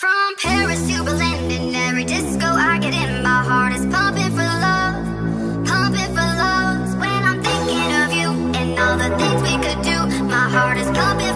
From Paris to Berlin, in every disco I get in, my heart is pumping for love, pumping for love. When I'm thinking of you and all the things we could do, my heart is pumping